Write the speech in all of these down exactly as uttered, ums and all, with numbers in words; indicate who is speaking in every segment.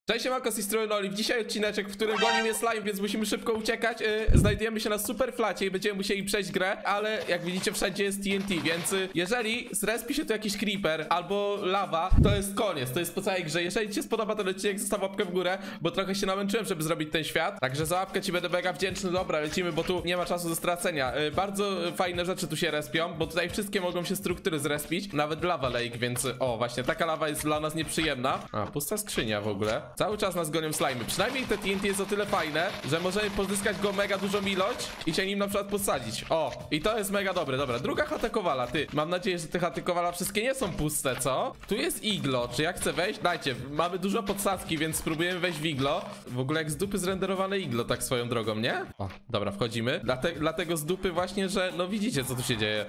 Speaker 1: Cześć, siemanko, z tej strony Olive. Dzisiaj odcineczek, w którym goni mnie slime, więc musimy szybko uciekać. Yy, znajdujemy się na super flacie i będziemy musieli przejść grę, ale jak widzicie wszędzie jest T N T, więc yy, jeżeli zrespi się tu jakiś creeper albo lawa, to jest koniec, to jest po całej grze. Jeżeli ci się spodoba ten odcinek, zostaw łapkę w górę, bo trochę się namęczyłem, żeby zrobić ten świat. Także za łapkę ci będę mega wdzięczny. Dobra, lecimy, bo tu nie ma czasu do stracenia. Yy, bardzo fajne rzeczy tu się respią, bo tutaj wszystkie mogą się struktury zrespić, nawet lava lake, więc yy, o, właśnie taka lawa jest dla nas nieprzyjemna. A, pusta skrzynia w ogóle. Cały czas nas gonią slimy. Przynajmniej te T N T jest o tyle fajne, że możemy pozyskać go mega dużą ilość i się nim na przykład podsadzić. O, i to jest mega dobre. Dobra, druga chata kowala. Ty, mam nadzieję, że te chaty kowala wszystkie nie są puste, co? Tu jest iglo. Czy ja chcę wejść? Dajcie, mamy dużo podsadzki, więc spróbujemy wejść w iglo. W ogóle jak z dupy zrenderowane iglo, tak swoją drogą, nie? O, dobra, wchodzimy. Dlate dlatego z dupy właśnie, że no widzicie, co tu się dzieje.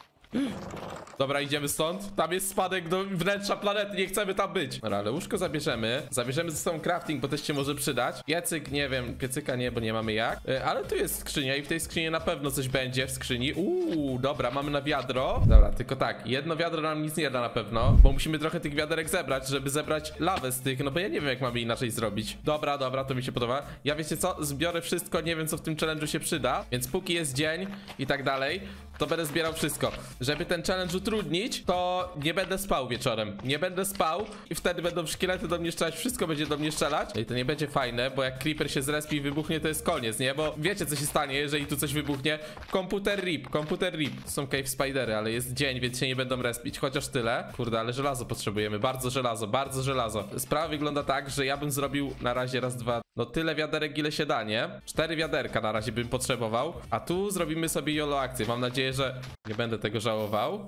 Speaker 1: Dobra, idziemy stąd. Tam jest spadek do wnętrza planety, nie chcemy tam być. Dobra, ale łóżko zabierzemy. Zabierzemy ze sobą crafting, bo też się może przydać. Piecyk, nie wiem, piecyka nie, bo nie mamy jak. Yy, ale tu jest skrzynia i w tej skrzyni na pewno coś będzie w skrzyni. Uuu, dobra, mamy na wiadro. Dobra, tylko tak, jedno wiadro nam nic nie da na pewno, bo musimy trochę tych wiaderek zebrać, żeby zebrać lawę z tych, no bo ja nie wiem, jak mamy inaczej zrobić. Dobra, dobra, to mi się podoba. Ja wiecie co, zbiorę wszystko, nie wiem, co w tym challenge'u się przyda, więc póki jest dzień i tak dalej, to będę zbierał wszystko. Żeby ten challenge utrudnić, to nie będę spał wieczorem. Nie będę spał i wtedy będą szkielety do mnie strzelać, wszystko będzie do mnie strzelać. No i to nie będzie fajne, bo jak creeper się zrespi i wybuchnie, to jest koniec, nie? Bo wiecie, co się stanie, jeżeli tu coś wybuchnie. Komputer rip, komputer rip. To są cave spidery, ale jest dzień, więc się nie będą respić. Chociaż tyle. Kurde, ale żelazo potrzebujemy. Bardzo żelazo, bardzo żelazo. Sprawa wygląda tak, że ja bym zrobił na razie raz, dwa, no tyle wiaderek, ile się da, nie? Cztery wiaderka na razie bym potrzebował. A tu zrobimy sobie YOLO akcję. Mam nadzieję, że nie będę tego żałował.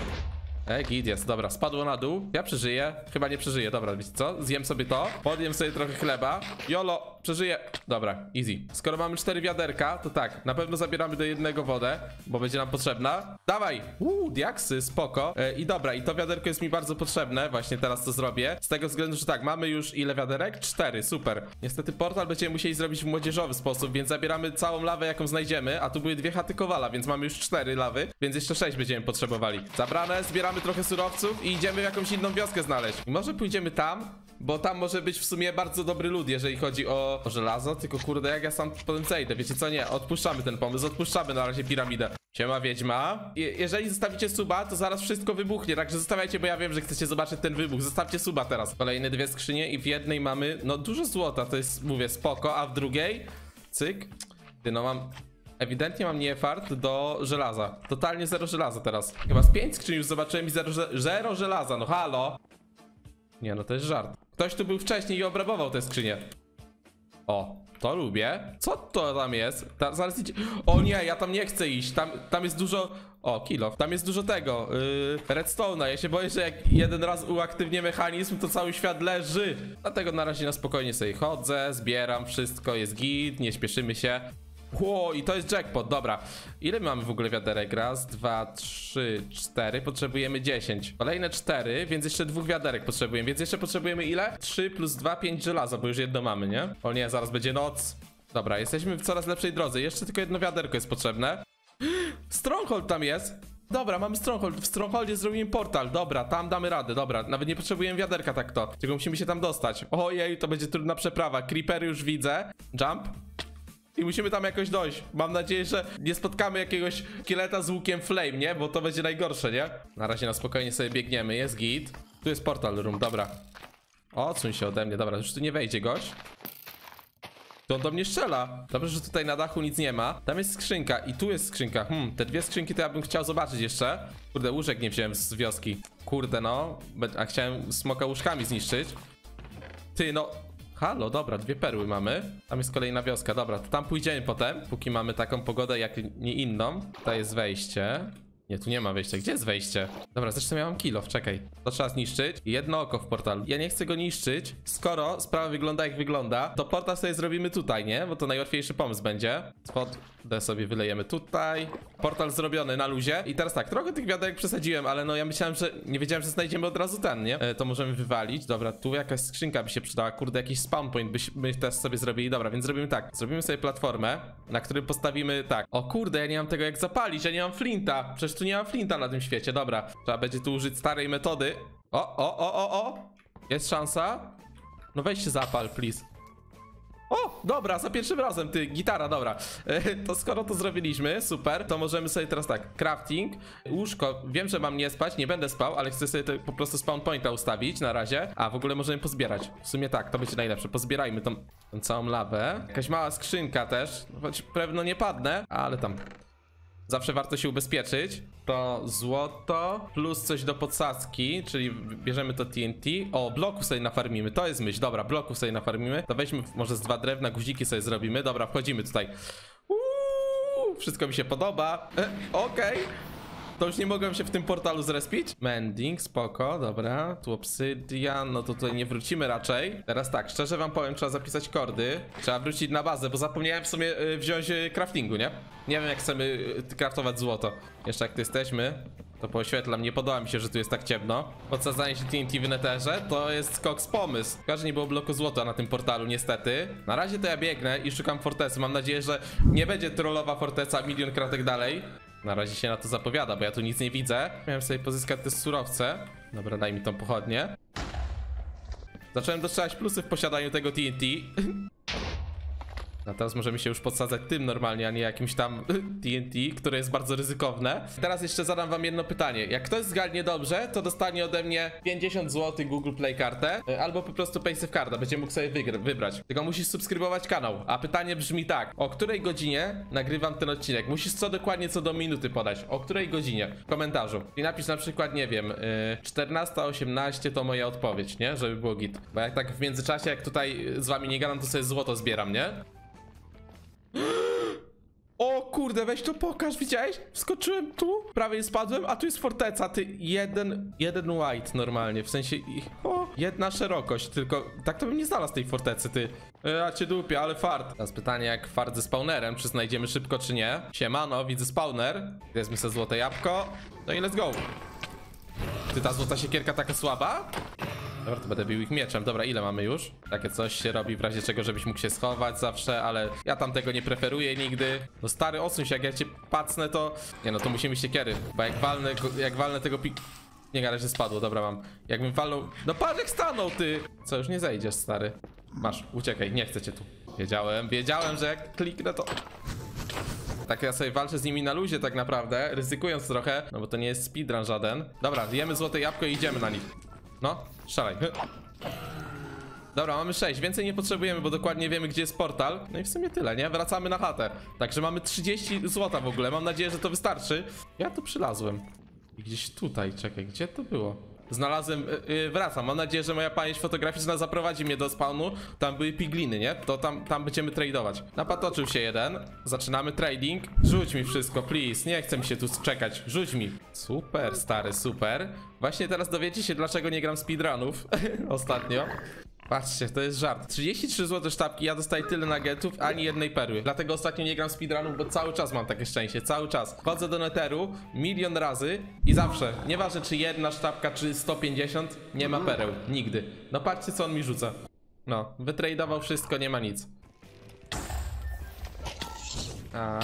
Speaker 1: Ej, git jest, dobra, spadło na dół. Ja przeżyję, chyba nie przeżyję, dobra, wiecie co? Zjem sobie to, podjem sobie trochę chleba. YOLO, przeżyję. Dobra, easy. Skoro mamy cztery wiaderka, to tak, na pewno zabieramy do jednego wodę, bo będzie nam potrzebna. Dawaj! Uuu, diaksy, spoko. E, I dobra, i to wiaderko jest mi bardzo potrzebne, właśnie teraz to zrobię. Z tego względu, że tak, mamy już ile wiaderek? Cztery, super. Niestety portal będziemy musieli zrobić w młodzieżowy sposób, więc zabieramy całą lawę, jaką znajdziemy, a tu były dwie chaty kowala, więc mamy już cztery lawy, więc jeszcze sześć będziemy potrzebowali. Zabrane, zbieramy trochę surowców i idziemy w jakąś inną wioskę znaleźć. I może pójdziemy tam, bo tam może być w sumie bardzo dobry lód, jeżeli chodzi o, o żelazo, tylko kurde, jak ja sam potem zejdę, wiecie co, nie, odpuszczamy ten pomysł, odpuszczamy na razie piramidę. Siema wiedźma. Je jeżeli zostawicie suba, to zaraz wszystko wybuchnie, także zostawiajcie, bo ja wiem, że chcecie zobaczyć ten wybuch. Zostawcie suba teraz. Kolejne dwie skrzynie i w jednej mamy, no dużo złota, to jest, mówię, spoko, a w drugiej, cyk, ty no mam... Ewidentnie mam nie fart do żelaza. Totalnie zero żelaza teraz. Chyba z pięć skrzyń już zobaczyłem i zero, zero żelaza. No halo. Nie, no to jest żart. Ktoś tu był wcześniej i obrabował tę skrzynię. O, to lubię. Co to tam jest? Ta, zaraz idzie. O nie, ja tam nie chcę iść. Tam, tam jest dużo... O, kill off. Tam jest dużo tego. Yy, redstone'a. Ja się boję, że jak jeden raz uaktywnię mechanizm, to cały świat leży. Dlatego na razie na spokojnie sobie chodzę, zbieram wszystko, jest git, nie śpieszymy się. Ło, i to jest jackpot, dobra. Ile my mamy w ogóle wiaderek? Raz, dwa, trzy, cztery. Potrzebujemy dziesięć. Kolejne cztery, więc jeszcze dwóch wiaderek potrzebujemy. Więc jeszcze potrzebujemy ile? trzy plus dwa, pięć żelaza, bo już jedno mamy, nie? O nie, zaraz będzie noc. Dobra, jesteśmy w coraz lepszej drodze. Jeszcze tylko jedno wiaderko jest potrzebne. Stronghold tam jest. Dobra, mamy Stronghold. W Strongholdzie zrobimy portal. Dobra, tam damy radę. Dobra, nawet nie potrzebujemy wiaderka tak to. Tylko musimy się tam dostać. Ojej, to będzie trudna przeprawa. Creepery już widzę. Jump. I musimy tam jakoś dojść. Mam nadzieję, że nie spotkamy jakiegoś szkieleta z łukiem flame, nie? Bo to będzie najgorsze, nie? Na razie na spokojnie sobie biegniemy. Jest git. Tu jest portal room, dobra. Odsuń się ode mnie, dobra. Już tu nie wejdzie gość. To on do mnie strzela. Dobrze, że tutaj na dachu nic nie ma. Tam jest skrzynka i tu jest skrzynka. Hmm, te dwie skrzynki to ja bym chciał zobaczyć jeszcze. Kurde, łóżek nie wziąłem z wioski. Kurde, no. A chciałem smoka łóżkami zniszczyć. Ty, no... Halo, dobra, dwie perły mamy. Tam jest kolejna wioska, dobra, to tam pójdziemy potem, póki mamy taką pogodę jak nie inną. Tutaj jest wejście. Nie, tu nie ma wejścia. Gdzie jest wejście? Dobra, zresztą miałem kill off, czekaj. To trzeba zniszczyć. Jedno oko w portalu. Ja nie chcę go niszczyć. Skoro sprawa wygląda jak wygląda, to portal sobie zrobimy tutaj, nie? Bo to najłatwiejszy pomysł będzie. Spod D sobie wylejemy tutaj. Portal zrobiony na luzie. I teraz tak, trochę tych wiaderek przesadziłem, ale no ja myślałem, że nie wiedziałem, że znajdziemy od razu ten, nie? E, to możemy wywalić. Dobra, tu jakaś skrzynka by się przydała. Kurde, jakiś spawn point byśmy też sobie zrobili. Dobra, więc zrobimy tak. Zrobimy sobie platformę, na której postawimy tak. O kurde, ja nie mam tego jak zapalić, ja nie mam flinta. Przecież tu nie mam flinta na tym świecie. Dobra, trzeba będzie tu użyć starej metody. O, o, o, o, o. Jest szansa. No weź się zapal, please. O, dobra, za pierwszym razem, ty, gitara, dobra. E, to skoro to zrobiliśmy, super, to możemy sobie teraz tak, crafting, łóżko, wiem, że mam nie spać, nie będę spał, ale chcę sobie to po prostu spawn pointa ustawić na razie. A, w ogóle możemy pozbierać, w sumie tak, to będzie najlepsze, pozbierajmy tą, tą całą lawę. Jakaś mała skrzynka też, choć pewno nie padnę, ale tam... Zawsze warto się ubezpieczyć. To złoto plus coś do podsadzki, czyli bierzemy to T N T. O, bloków sobie nafarmimy, to jest myśl. Dobra, bloków sobie nafarmimy. To weźmy może z dwa drewna, guziki sobie zrobimy. Dobra, wchodzimy tutaj. Uuu, wszystko mi się podoba. E, Okej. Okay. To już nie mogłem się w tym portalu zrespić. Mending, spoko, dobra. Tu obsydian, no to tutaj nie wrócimy raczej. Teraz tak, szczerze wam powiem, trzeba zapisać kordy. Trzeba wrócić na bazę, bo zapomniałem w sumie y, wziąć y, craftingu, nie? Nie wiem, jak chcemy y, craftować złoto. Jeszcze jak tu jesteśmy, to poświetlam. Nie podoba mi się, że tu jest tak ciemno. Podsadzanie się T N T w netherze to jest koks pomysł. Tylko, że nie było bloku złota na tym portalu, niestety. Na razie to ja biegnę i szukam fortecy. Mam nadzieję, że nie będzie trollowa forteca milion kratek dalej. Na razie się na to zapowiada, bo ja tu nic nie widzę. Miałem sobie pozyskać te surowce. Dobra, daj mi tą pochodnię. Zacząłem dostrzegać plusy w posiadaniu tego T N T. A teraz możemy się już podsadzać tym normalnie, a nie jakimś tam T N T, które jest bardzo ryzykowne. Teraz jeszcze zadam wam jedno pytanie. Jak ktoś zgadnie dobrze, to dostanie ode mnie pięćdziesiąt złotych Google Play kartę, albo po prostu Paysafe Carda, będzie mógł sobie wybrać. Tylko musisz subskrybować kanał. A pytanie brzmi tak. O której godzinie nagrywam ten odcinek? Musisz co dokładnie co do minuty podać. O której godzinie? W komentarzu. I napisz na przykład, nie wiem, yy, czternasta osiemnaście to moja odpowiedź, nie? Żeby było git. Bo jak tak w międzyczasie, jak tutaj z wami nie gadam, to sobie złoto zbieram, nie? O kurde, weź to pokaż, widziałeś? Wskoczyłem tu, prawie spadłem, a tu jest forteca, ty, jeden, jeden white normalnie, w sensie, o, jedna szerokość, tylko tak to bym nie znalazł tej fortecy, ty. Ja cię dupię, ale fart. Teraz pytanie, jak fart ze spawnerem, czy znajdziemy szybko, czy nie? Siemano, widzę spawner, wezmę sobie złote jabłko, no i let's go. Ty, ta złota siekierka taka słaba? Dobra, to będę bił ich mieczem. Dobra, ile mamy już? Takie coś się robi w razie czego, żebyś mógł się schować zawsze, ale ja tam tego nie preferuję nigdy. No stary, odsuń się, jak ja cię pacnę, to... Nie no, to musimy siekiery, bo jak walnę, jak walnę tego pik... Nie, ale że spadło, dobra, mam. Jakbym walnął... No patrz jak stanął, ty! Co, już nie zejdziesz, stary. Masz, uciekaj, nie chcę cię tu. Wiedziałem, wiedziałem, że jak kliknę to... Tak ja sobie walczę z nimi na luzie tak naprawdę, ryzykując trochę, no bo to nie jest speedrun żaden. Dobra, jemy złote jabłko i idziemy na nich. No, szalej. Dobra, mamy sześć, więcej nie potrzebujemy, bo dokładnie wiemy, gdzie jest portal. No i w sumie tyle, nie? Wracamy na chatę. Także mamy trzydzieści złota w ogóle, mam nadzieję, że to wystarczy. Ja tu przylazłem. I gdzieś tutaj, czekaj, gdzie to było? Znalazłem, yy, wracam, mam nadzieję, że moja pamięć fotograficzna zaprowadzi mnie do spawnu. Tam były pigliny, nie? To tam, tam będziemy tradeować. Napatoczył się jeden. Zaczynamy trading. Rzuć mi wszystko, please, nie chcę mi się tu czekać. Rzuć mi. Super, stary, super. Właśnie teraz dowiecie się, dlaczego nie gram speedrunów ostatnio. Patrzcie, to jest żart. trzydzieści trzy złote sztabki, ja dostaję tyle nuggetów, ani jednej perły. Dlatego ostatnio nie gram speedrunów, bo cały czas mam takie szczęście, cały czas. Chodzę do netheru milion razy i zawsze, nieważne czy jedna sztabka, czy sto pięćdziesiąt, nie ma pereł. Nigdy. No patrzcie, co on mi rzuca. No, wytradował wszystko, nie ma nic. A...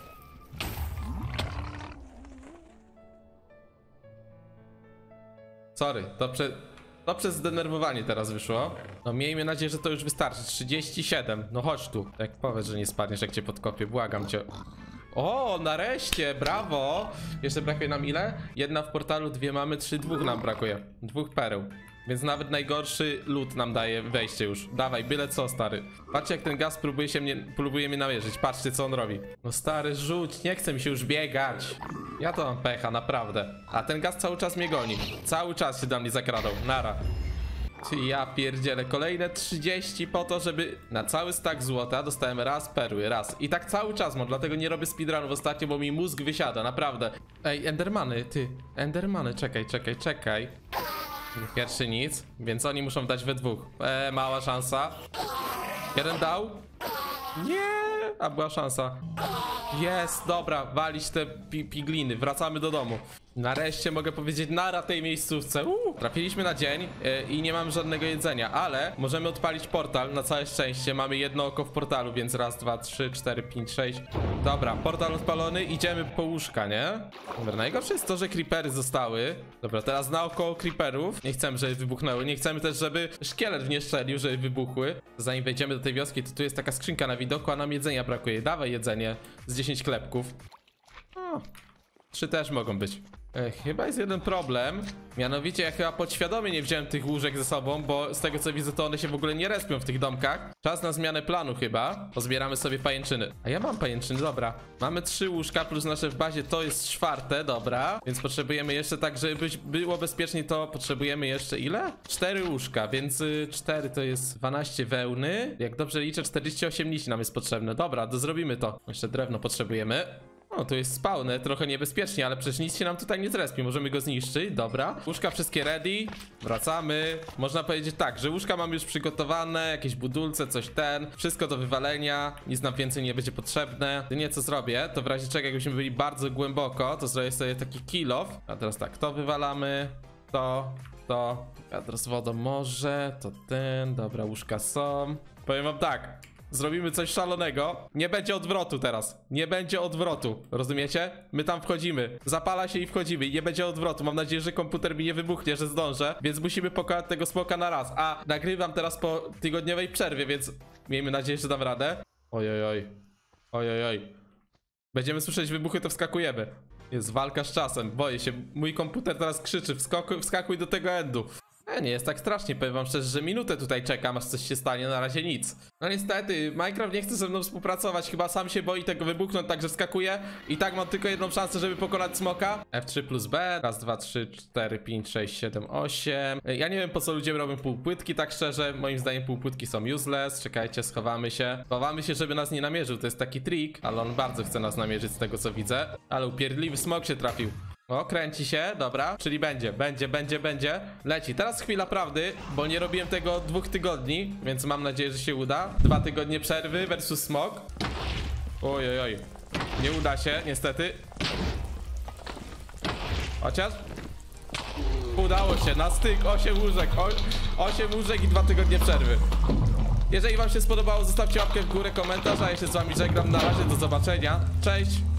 Speaker 1: Sorry, to prze... To przez zdenerwowanie teraz wyszło. No miejmy nadzieję, że to już wystarczy. trzydzieści siedem. No chodź tu. Jak powiedz, że nie spadniesz, jak cię podkopię. Błagam cię. O, nareszcie, brawo. Jeszcze brakuje nam ile? Jedna w portalu, dwie mamy, trzy, dwóch nam brakuje. Dwóch pereł. Więc nawet najgorszy lód nam daje wejście już. Dawaj, byle co, stary. Patrzcie, jak ten gaz próbuje się mnie, próbuje mnie namierzyć. Patrzcie, co on robi. No stary, rzuć, nie chce mi się już biegać. Ja to mam pecha, naprawdę. A ten gaz cały czas mnie goni. Cały czas się do mnie zakradał. Nara. Ja pierdzielę, kolejne trzydzieści po to, żeby na cały stack złota dostałem raz perły, raz. I tak cały czas mam, dlatego nie robię speedrunów ostatnio, bo mi mózg wysiada, naprawdę. Ej, endermany, ty, endermany, czekaj, czekaj, czekaj. Pierwszy nic, więc oni muszą dać we dwóch. Eee, mała szansa. Jeden dał. Nie, a była szansa. Jest, dobra, walić te pi pigliny, wracamy do domu. Nareszcie mogę powiedzieć nara tej miejscówce. Uuu. Trafiliśmy na dzień yy, i nie mam żadnego jedzenia, ale możemy odpalić portal na całe szczęście. Mamy jedno oko w portalu, więc raz, dwa, trzy, cztery, pięć, sześć. Dobra, portal odpalony, idziemy po łóżka, nie? Dobra, najgorsze jest to, że creepery zostały. Dobra, teraz naokoło creeperów. Nie chcemy, żeby wybuchnęły. Nie chcemy też, żeby szkielet nie strzelił, żeby wybuchły. Zanim wejdziemy do tej wioski, to tu jest taka skrzynka na widoku, a nam jedzenia brakuje. Dawaj jedzenie z dziesięć klepków. O, trzy też mogą być. E, chyba jest jeden problem. Mianowicie ja chyba podświadomie nie wziąłem tych łóżek ze sobą, bo z tego co widzę, to one się w ogóle nie respią w tych domkach. Czas na zmianę planu chyba. Pozbieramy sobie pajęczyny. A ja mam pajęczyny, dobra. Mamy trzy łóżka plus nasze w bazie to jest czwarte, dobra. Więc potrzebujemy jeszcze tak, żeby być, było bezpiecznie, to potrzebujemy jeszcze ile? Cztery łóżka, więc y, cztery to jest dwanaście wełny. Jak dobrze liczę, czterdzieści osiem liści nam jest potrzebne. Dobra, to zrobimy to. Jeszcze drewno potrzebujemy. O, tu jest spawner, trochę niebezpiecznie, ale przecież nic się nam tutaj nie zrespi. Możemy go zniszczyć, dobra. Łóżka wszystkie ready. Wracamy. Można powiedzieć tak, że łóżka mamy już przygotowane, jakieś budulce, coś ten. Wszystko do wywalenia, nic nam więcej nie będzie potrzebne. Jedynie co zrobię, to w razie czego jakbyśmy byli bardzo głęboko, to zrobię sobie taki kill off. A teraz tak, to wywalamy, to, to. Wiadro z wodą może, to ten, dobra, łóżka są. Powiem wam tak. Zrobimy coś szalonego. Nie będzie odwrotu teraz. Nie będzie odwrotu. Rozumiecie? My tam wchodzimy. Zapala się i wchodzimy. I nie będzie odwrotu. Mam nadzieję, że komputer mi nie wybuchnie, że zdążę. Więc musimy pokonać tego smoka na raz. A nagrywam teraz po tygodniowej przerwie, więc miejmy nadzieję, że dam radę. Ojojoj. Ojojoj. Będziemy słyszeć wybuchy, to wskakujemy. Jest walka z czasem. Boję się. Mój komputer teraz krzyczy. Wskakuj, wskakuj do tego endu. E, nie jest tak strasznie, powiem wam szczerze, że minutę tutaj czekam, aż coś się stanie, na razie nic. No niestety, Minecraft nie chce ze mną współpracować, chyba sam się boi tego wybuchnąć, także wskakuje. I tak mam tylko jedną szansę, żeby pokonać smoka. F trzy plus B, raz, dwa, trzy, cztery, pięć, sześć, siedem, osiem. Ja nie wiem, po co ludzie robią półpłytki, tak szczerze, moim zdaniem półpłytki są useless. Czekajcie, schowamy się. Chowamy się, żeby nas nie namierzył, to jest taki trik, ale on bardzo chce nas namierzyć z tego co widzę. Ale upierdliwy smok się trafił. O, kręci się, dobra, czyli będzie, będzie, będzie, będzie. Leci, teraz chwila prawdy, bo nie robiłem tego od dwóch tygodni, więc mam nadzieję, że się uda. Dwa tygodnie przerwy versus smok. Oj, oj, oj. Nie uda się, niestety. Chociaż udało się, na styk, osiem łóżek, osiem łóżek i dwa tygodnie przerwy. Jeżeli wam się spodobało, zostawcie łapkę w górę, komentarz, a ja się z wami żegnam, na razie, do zobaczenia, cześć!